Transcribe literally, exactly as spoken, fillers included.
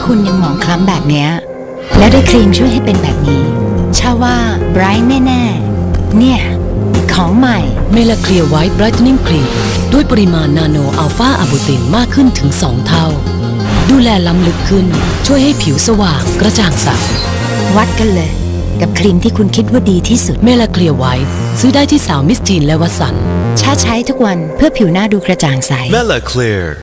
คุณยังหมองคล้ำแบบเนี้ยแล้วได้ครีมช่วยให้เป็นแบบนี้ชาว่าไบรท์แน่ๆเนี่ยของใหม่เมลาเคลียร์ไวท์ไบรท์เทนนิ่งครีมด้วยปริมาณนาโนอัลฟาอะบูตินมากขึ้นถึงสองเท่าดูแลล้ำลึกขึ้นช่วยให้ผิวสว่างกระจ่างใสวัดกันเลยกับครีมที่คุณคิดว่าดีที่สุดเมลาเคลียร์ไวท์ซื้อได้ที่สาวมิสทีนและวัสันชาใช้ทุกวันเพื่อผิวหน้าดูกระจ่างใส MelaKlear